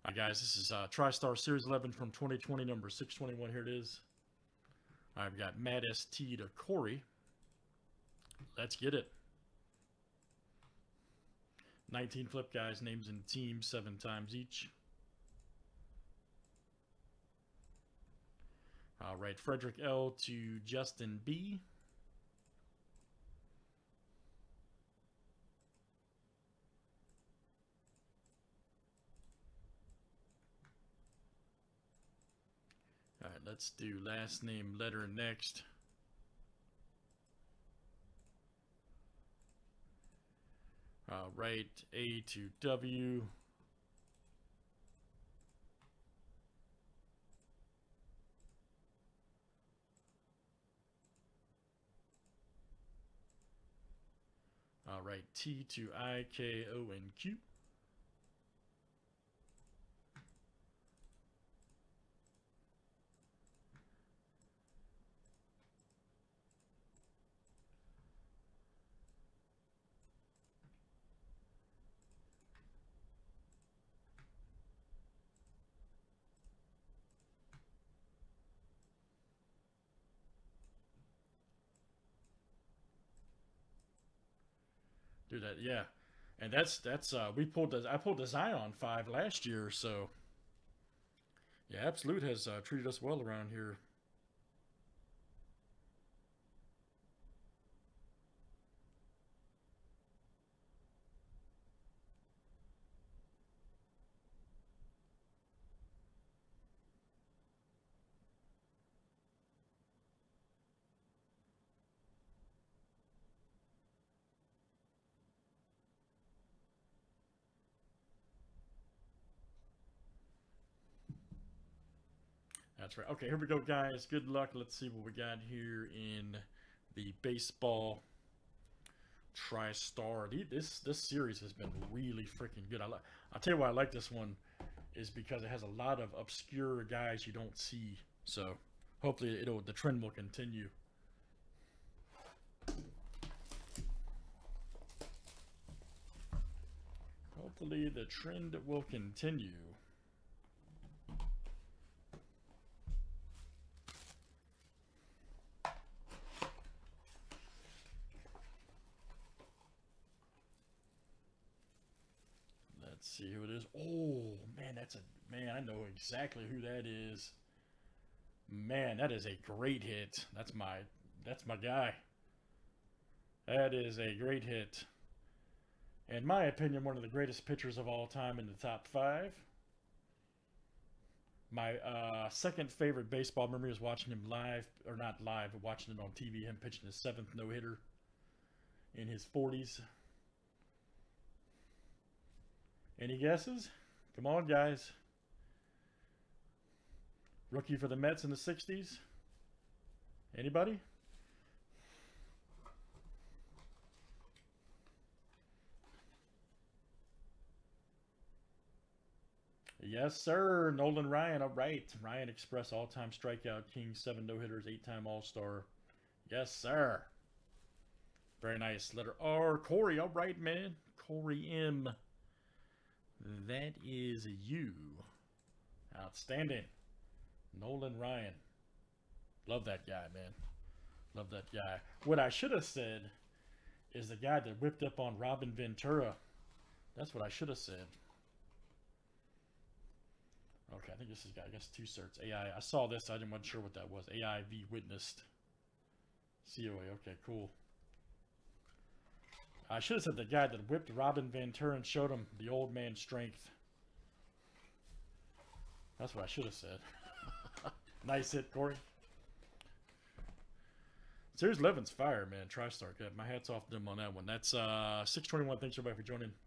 All right, guys, this is Tristar Series 11 from 2020, number 621. Here it is. All right, we got Matt ST to Corey. Let's get it. 19 flip, guys. Names and teams 7 times each. All right, Frederick L to Justin B. All right, let's do last name, letter next. All right, A to W. All right, T to I, K, O, and Q. Do that, yeah. And that's I pulled the Zion 5 last year, so yeah, Absolute has treated us well around here. That's right. Okay, here we go, guys. Good luck. Let's see what we got here in the baseball Tristar. This series has been really freaking good. I'll tell you why I like this one is because it has a lot of obscure guys you don't see. So hopefully the trend will continue. Hopefully the trend will continue. Let's see who it is. Oh man, I know exactly who that is. Man, that is a great hit. That's my guy. That is a great hit. In my opinion, one of the greatest pitchers of all time in the top 5. My second favorite baseball memory is watching him live, or not live, but watching it on TV, him pitching his 7th no-hitter in his 40s. Any guesses? Come on, guys. Rookie for the Mets in the 60s? Anybody? Yes, sir. Nolan Ryan. All right. Ryan Express, all-time strikeout king, 7 no-hitters, 8-time All-Star. Yes, sir. Very nice. Letter R. Corey. All right, man. Corey M. That is you. Outstanding. Nolan Ryan. Love that guy, man. Love that guy. What I should have said is the guy that whipped up on Robin Ventura. That's what I should have said. Okay, I think this is, I guess, 2 certs. AI. I saw this. I wasn't sure what that was. AIV witnessed. COA. Okay, cool. I should have said the guy that whipped Robin Ventura and showed him the old man's strength. That's what I should have said. Nice hit, Corey. Series 11's fire, man. Tristar. My hat's off to them on that one. That's 621. Thanks, everybody, for joining.